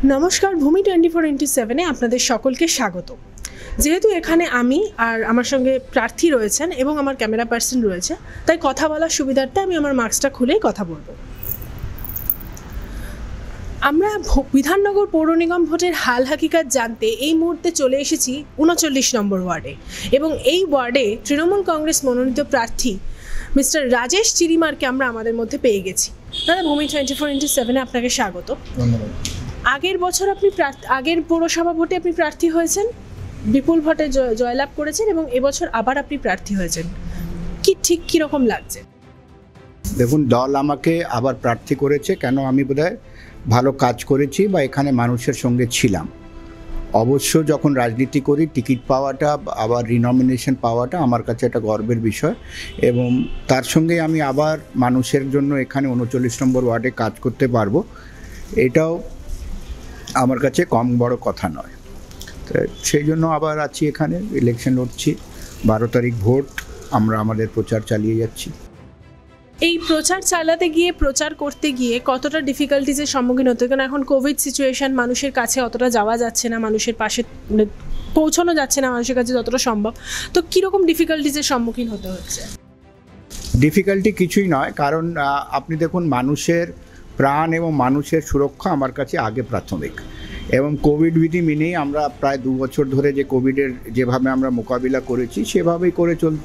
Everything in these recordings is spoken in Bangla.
নমস্কার, ভূমি 24x7-এ আপনাদের সকলকে স্বাগত। যেহেতু এখানে আমি আর আমার সঙ্গে প্রার্থী রয়েছেন এবং আমার ক্যামেরা পার্সন রয়েছে, তাই কথা বলার সুবিধার্থে আমি আমার মাস্কটা খুলেই কথা বলবো। আমরা বিধাননগর পৌর নিগম ভোটের হাল হাকিকাত জানতে এই মুহূর্তে চলে এসেছি 39 নম্বর ওয়ার্ডে, এবং এই ওয়ার্ডে তৃণমূল কংগ্রেস মনোনীত প্রার্থী মিস্টার রাজেশ চিরিমারকে আমরা আমাদের মধ্যে পেয়ে গেছি। দাদা, ভূমি 24x7-এ আপনাকে স্বাগত। ধন্যবাদ। আগের বছর আগের পৌরসভা ভোটে আপনি প্রার্থী হয়েছেন, বিপুল ভোটে জয়লাভ করেছেন, এবং এবছর আবার আপনি প্রার্থী হয়েছেন। ঠিক কীরকম লাগছে? দেখুন, দল আমাকে আবার প্রার্থী করেছে কেন, আমি বোধহয় ভালো কাজ করেছি বা এখানে মানুষের সঙ্গে ছিলাম। অবশ্য যখন রাজনীতি করি, টিকিট পাওয়াটা আবার রিনমিনেশন পাওয়াটা আমার কাছে একটা গর্বের বিষয়, এবং তার সঙ্গে আমি আবার মানুষের জন্য এখানে 39 নম্বর ওয়ার্ডে কাজ করতে পারবো, এটাও আমার কাছে কম বড় কথা নয়। তো সেই জন্য আবার আছি এখানে, ইলেকশন লড়ছি। 12 তারিখ ভোট, আমরা আমাদের প্রচার চালিয়ে যাচ্ছি। এই প্রচার চালাতে গিয়ে, প্রচার করতে গিয়ে কতটা ডিফিকাল্টিজের সম্মুখীন হতে? কারণ এখন কোভিড সিচুয়েশন, মানুষের কাছে অতটা যাওয়া যাচ্ছে না, মানুষের পাশে পৌঁছানো যাচ্ছে না মানুষের কাছে যতটা সম্ভব। তো কীরকম ডিফিকাল্টিজের সম্মুখীন হতে হচ্ছে? ডিফিকাল্টি কিছুই নয়, কারণ আপনি দেখুন, মানুষের প্রাণ এবং মানুষের সুরক্ষা আমার কাছে আগে প্রাথমিক, এবং কোভিড বিধি মেনেই আমরা প্রায় 2 বছর ধরে যে কোভিডের যেভাবে আমরা মোকাবিলা করেছি সেভাবেই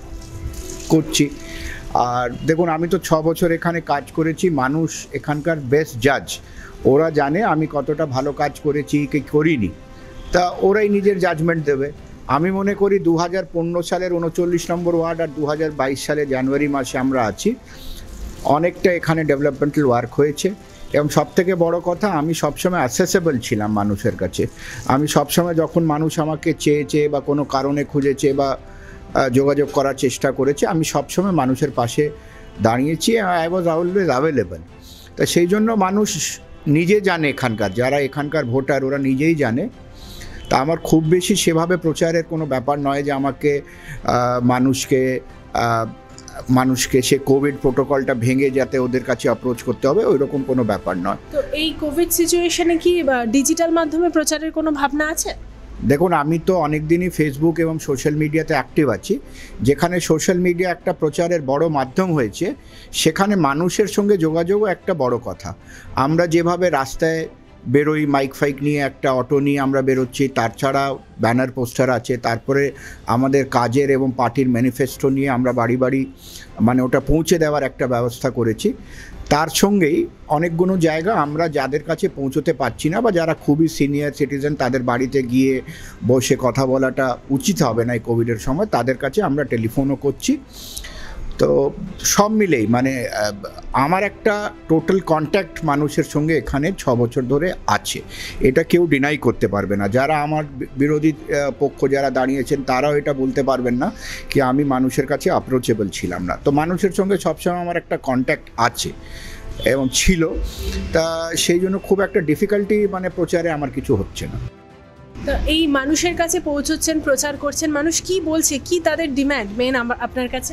করছি। আর দেখুন, আমি তো 6 বছর এখানে কাজ করেছি, মানুষ এখানকার বেস্ট জাজ, ওরা জানে আমি কতটা ভালো কাজ করেছি কি করিনি, তা ওরাই নিজের জাজমেন্ট দেবে। আমি মনে করি 2015 সালের 39 নম্বর ওয়ার্ড আর 2022 সালে জানুয়ারি মাসে আমরা আছি, অনেকটা এখানে ডেভেলপমেন্টাল ওয়ার্ক হয়েছে। এবং সবথেকে বড় কথা, আমি সবসময় অ্যাসেসেবল ছিলাম মানুষের কাছে। আমি সবসময় যখন মানুষ আমাকে চেয়েছে বা কোনো কারণে খুঁজেছে বা যোগাযোগ করার চেষ্টা করেছে, আমি সবসময় মানুষের পাশে দাঁড়িয়েছি, আই ওয়াজ অলওয়েজ অ্যাভেলেবল। তা সেই জন্য মানুষ নিজে জানে, এখানকার যারা এখানকার ভোটার ওরা নিজেই জানে। তা আমার খুব বেশি সেভাবে প্রচারের কোনো ব্যাপার নয় যে আমাকে মানুষকে সে কোভিড প্রোটোকলটা ভেঙে যাতে ওদের কাছে অ্যাপ্রোচ করতে হবে, ওই রকম কোনো ব্যাপার নয়। তো এই কোভিড সিচুয়েশনে কি ডিজিটাল মাধ্যমে প্রচারের কোনো ভাবনা আছে? দেখুন, আমি তো অনেক দিনই ফেসবুক এবং সোশ্যাল মিডিয়াতে অ্যাক্টিভ আছি। যেখানে সোশ্যাল মিডিয়া একটা প্রচারের বড় মাধ্যম হয়েছে, সেখানে মানুষের সঙ্গে যোগাযোগও একটা বড় কথা। আমরা যেভাবে রাস্তায় বেরোই, মাইক ফাইক নিয়ে, একটা অটো নিয়ে আমরা বেরোচ্ছি, তার ছাড়া ব্যানার পোস্টার আছে, তারপরে আমাদের কাজের এবং পার্টির ম্যানিফেস্টো নিয়ে আমরা বাড়ি বাড়ি মানে ওটা পৌঁছে দেওয়ার একটা ব্যবস্থা করেছি। তার সঙ্গেই অনেকগুলো জায়গা আমরা যাদের কাছে পৌঁছতে পারছি না বা যারা খুবই সিনিয়র সিটিজেন, তাদের বাড়িতে গিয়ে বসে কথা বলাটা উচিত হবে না এই কোভিডের সময়, তাদের কাছে আমরা টেলিফোনও করছি। তো সব মিলেই মানে আমার একটা টোটাল কন্ট্যাক্ট মানুষের সঙ্গে এখানে 6 বছর ধরে আছে, এটা কেউ ডিনাই করতে পারবে না। যারা আমার বিরোধী পক্ষ যারা দাঁড়িয়েছেন, তারাও এটা বলতে পারবেন না কি আমি মানুষের কাছে অ্যাপ্রোচেবল ছিলাম না। তো মানুষের সঙ্গে সবসময় আমার একটা কন্ট্যাক্ট আছে এবং ছিল, তা সেই জন্য খুব একটা ডিফিকাল্টি মানে প্রচারে আমার কিছু হচ্ছে না। তো এই মানুষের কাছে পৌঁছচ্ছেন, প্রচার করছেন, মানুষ কি বলছে, কি তাদের ডিম্যান্ড মেন আপনার কাছে?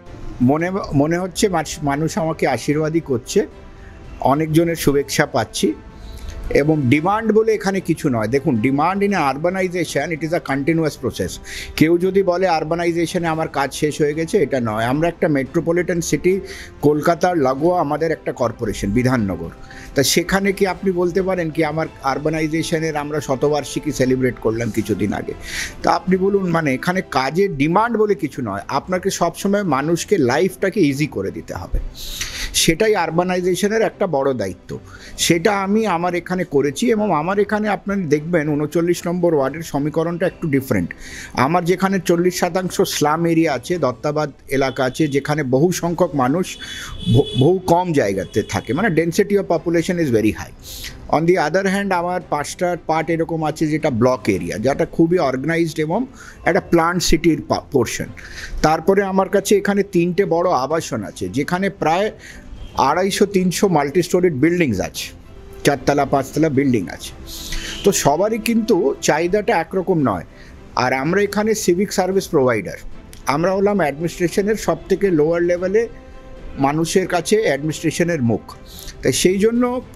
মনে হচ্ছে মানুষ আমাকে আশীর্বাদই করছে, অনেকজনের শুভেচ্ছা পাচ্ছি, এবং ডিমান্ড বলে এখানে কিছু নয়। দেখুন, demand in urbanisation it is a continuous process. কেউ যদি বলে আরবানাইজেশনে আমার কাজ শেষ হয়ে গেছে, এটা নয়। আমরা একটা মেট্রোপলিটন সিটি, কলকাতার লাগোয়া আমাদের একটা কর্পোরেশন বিধাননগর, তা সেখানে কি আপনি বলতে পারেন কি আমার আরবানাইজেশনের আমরা শতবার্ষিকী সেলিব্রেট করলাম কিছুদিন আগে? তা আপনি বলুন, মানে এখানে কাজের ডিমান্ড বলে কিছু নয়। আপনাকে সবসময় মানুষকে লাইফটাকে ইজি করে দিতে হবে, সেটাই আরবানাইজেশনের একটা বড় দায়িত্ব। সেটা আমি আমার এখানে করেছি, এবং আমার এখানে আপনারা দেখবেন 39 নম্বর ওয়ার্ডের সমীকরণটা একটু ডিফারেন্ট। আমার যেখানে 40% স্লাম এরিয়া আছে, দত্তাবাদ এলাকা আছে, যেখানে বহু সংখ্যক মানুষ বহু কম জায়গাতে থাকে, মানে density of population is very high. On the other hand আমার 5টা পার্ট এরকম আছে যেটা ব্লক এরিয়া, যেটা খুবই অর্গানাইজড এবং একটা প্লান্ট সিটির পোর্শন। তারপরে আমার কাছে এখানে 3টে বড় আবাসন আছে, যেখানে প্রায় 250-300 মাল্টি স্টোরিড বিল্ডিংস আছে, 4তলা 5তলা বিল্ডিং আছে। তো সবারই কিন্তু চাহিদাটা একরকম নয়। আর আমরা এখানে সিভিক সার্ভিস প্রোভাইডার, আমরা হলাম অ্যাডমিনিস্ট্রেশনের সবথেকে লোয়ার লেভেলে মানুষের কাছে অ্যাডমিনিস্ট্রেশনের মুখ। তাই সেই জন্য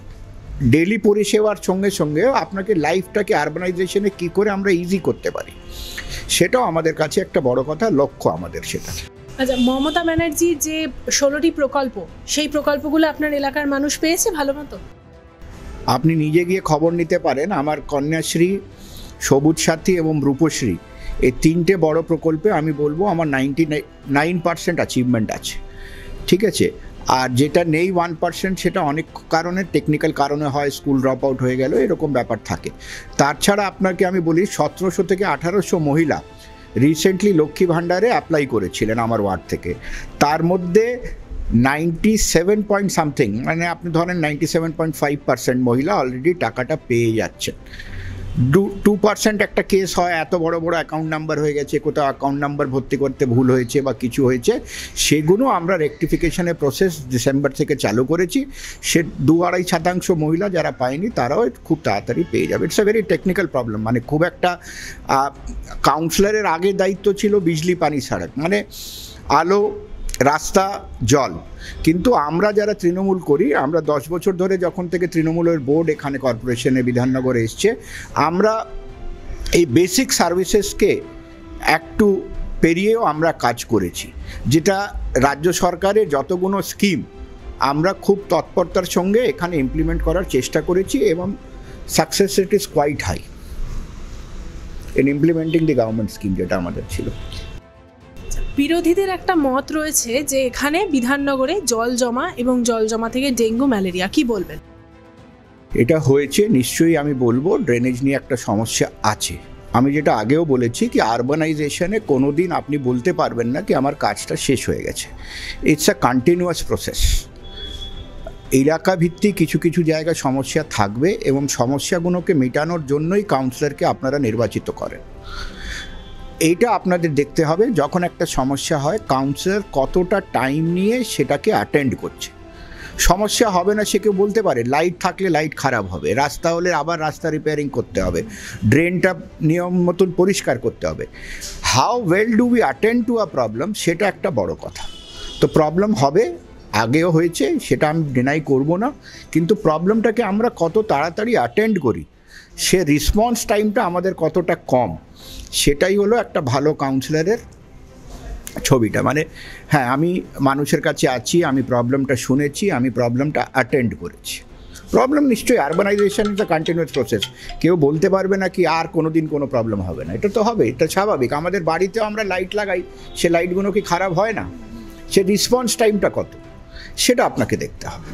ডেলি পরিষেবার সঙ্গে সঙ্গে আপনাকে লাইফটাকে আরবানাইজেশনে কী করে আমরা ইজি করতে পারি, সেটাও আমাদের কাছে একটা বড় কথা, লক্ষ্য আমাদের সেটা। আচ্ছা, মমতা ব্যানার্জির যে 16টি প্রকল্প, সেই প্রকল্পগুলো আপনার এলাকার মানুষ পেয়েছে ভালো মতো? আপনি নিজে গিয়ে খবর নিতে পারেন। আমার কন্যাশ্রী, সবুজ সাথী এবং রূপশ্রী, এই 3টে বড় প্রকল্পে আমি বলবো আমার 99% অ্যাচিভমেন্ট আছে, ঠিক আছে। আর যেটা নেই 1%, সেটা অনেক কারণে, টেকনিক্যাল কারণে হয়, স্কুল ড্রপ আউট হয়ে গেল, এরকম ব্যাপার থাকে। তাছাড়া আপনাকে আমি বলি 1700 থেকে 1800 মহিলা রিসেন্টলি লক্ষ্মী ভাণ্ডারে অ্যাপ্লাই করেছিলেন আমার ওয়ার্ড থেকে। তার মধ্যে 97 পয়েন্ট সামথিং, মানে আপনি ধরেন 97.5% মহিলা অলরেডি টাকাটা পেয়ে যাচ্ছেন। 2% একটা কেস হয়, এত বড় বড় অ্যাকাউন্ট নাম্বার হয়ে গেছে, কোথাও অ্যাকাউন্ট নাম্বার ভর্তি করতে ভুল হয়েছে বা কিছু হয়েছে, সেগুলো আমরা রেকটিফিকেশনের প্রসেস ডিসেম্বর থেকে চালু করেছি। সে 2-2.5% মহিলা যারা পায়নি তারাও খুব তাড়াতাড়ি পেয়ে যাবে। It's a very technical problem, মানে খুব একটা কাউন্সিলরের আগে দায়িত্ব ছিল বিজলি, পানি, সড়ক, মানে আলো, রাস্তা, জল। কিন্তু আমরা যারা তৃণমূল করি, আমরা 10 বছর ধরে যখন থেকে তৃণমূলের বোর্ড এখানে কর্পোরেশনে বিধাননগরে এসছে, আমরা এই বেসিক সার্ভিসেসকে একটু পেরিয়েও আমরা কাজ করেছি, যেটা রাজ্য সরকারের যতগুলো স্কিম আমরা খুব তৎপরতার সঙ্গে এখানে ইমপ্লিমেন্ট করার চেষ্টা করেছি এবং success rate is quite high in implementing the government scheme, যেটা আমাদের ছিল। বিরোধীদের একটা মত রয়েছে যে এখানে বিধাননগরে জল জমা এবং জল জমা থেকে ডেঙ্গু, ম্যালেরিয়া, কি বলবেন? এটা হয়েছে নিশ্চয়ই, আমি বলবো ড্রেনেজ নিয়ে একটা সমস্যা আছে। আমি যেটা আগেও বলেছি কি আরবানাইজেশনে কোনো দিন আপনি বলতে পারবেন না কি আমার কাজটা শেষ হয়ে গেছে। It's a continuous process. এলাকা ভিত্তিক কিছু কিছু জায়গায় সমস্যা থাকবে এবং সমস্যাগুলোকে মেটানোর জন্যই কাউন্সিলরকে আপনারা নির্বাচিত করেন। এইটা আপনাদের দেখতে হবে, যখন একটা সমস্যা হয় কাউন্সিলর কতটা টাইম নিয়ে সেটাকে অ্যাটেন্ড করছে। সমস্যা হবে না সে কেউ বলতে পারে, লাইট থাকলে লাইট খারাপ হবে, রাস্তা হলে আবার রাস্তা রিপেয়ারিং করতে হবে, ড্রেনটা নিয়ম মতন পরিষ্কার করতে হবে। How well do we attend to a problem, সেটা একটা বড় কথা। তো প্রবলেম হবে, আগেও হয়েছে, সেটা আমি ডিনাই করব না, কিন্তু প্রবলেমটাকে আমরা কত তাড়াতাড়ি অ্যাটেন্ড করি, সে রেসপন্স টাইমটা আমাদের কতটা কম, সেটাই হলো একটা ভালো কাউন্সিলরের ছবিটা। মানে হ্যাঁ, আমি মানুষের কাছে আছি, আমি প্রবলেমটা শুনেছি, আমি প্রবলেমটা অ্যাটেন্ড করেছি। প্রবলেম নিশ্চয়ই, urbanisation is a continuous process. কেউ বলতে পারবে না কি আর কোনো দিন কোনো প্রবলেম হবে না, এটা তো হবে, এটা স্বাভাবিক। আমাদের বাড়িতেও আমরা লাইট লাগাই, সে লাইটগুলো কি খারাপ হয় না? সে রেসপন্স টাইমটা কত, সেটা আপনাকে দেখতে হবে।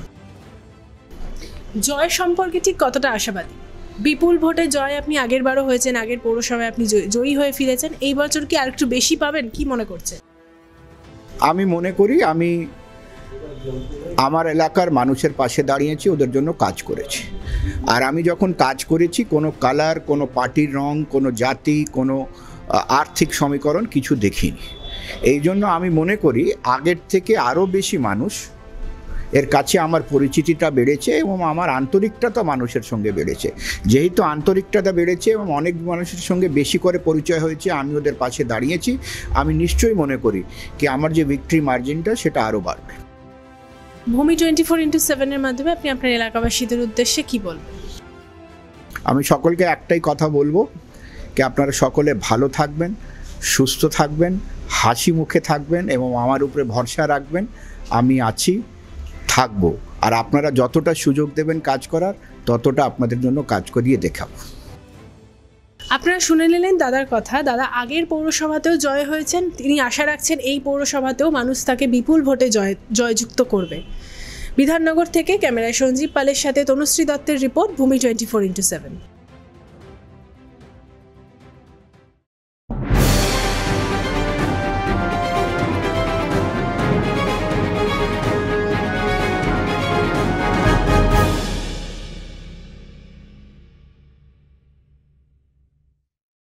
জয় সম্পর্কে ঠিক কতটা আশাবাদী? বিপুল ভোটে জয়, আপনি আগের বারও হয়েছেন, আগের পৌরসভায় আপনি জয়ী হয়ে ফিরেছেন, এই বছর কি আরেকটু বেশি পাবেন, কি মনে করছেন? আমি মনে করি আমি আমার এলাকার মানুষের পাশে দাঁড়িয়েছি, ওদের জন্য কাজ করেছি। আর আমি যখন কাজ করেছি কোনো কালার, কোনো পার্টির রং, কোনো জাতি, কোনো আর্থিক সমীকরণ কিছু দেখিনি। এই জন্য আমি মনে করি আগের থেকে আরও বেশি মানুষ এর কাছে আমার পরিচিতিটা বেড়েছে এবং আমার আন্তরিকতা মানুষের সঙ্গে বেড়েছে। যেহেতু আন্তরিকতা বেড়েছে এবং অনেক মানুষের সঙ্গে বেশি করে পরিচয় হয়েছে, আমি ওদের পাশে দাঁড়িয়েছি, আমি নিশ্চয়ই মনে করি কি আমার যে ভিক্টরি মার্জিনটা সেটা আরও বাড়বে। ভূমি 24x7 এর মাধ্যমে আপনি আপনার এলাকাবাসীদের উদ্দেশ্যে কি বলবেন? আমি সকলকে একটাই কথা বলবো কি আপনারা সকলে ভালো থাকবেন, সুস্থ থাকবেন, হাসি মুখে থাকবেন এবং আমার উপরে ভরসা রাখবেন। আমি আছি, থাকবো, আর আপনারা যতটা সুযোগ দেবেন কাজ করার, ততটা আপনাদের জন্য কাজ করিয়ে দেখাবো। আপনারা শুনে নিলেন দাদার কথা। দাদা আগের পৌরসভাতেও জয় হয়েছেন, তিনি আশা রাখছেন এই পৌরসভাতেও মানুষ তাকে বিপুল ভোটে জয়যুক্ত করবে। বিধাননগর থেকে ক্যামেরায় সঞ্জীব পালের সাথে তনুশ্রী দত্তের রিপোর্ট, ভূমি 24x7।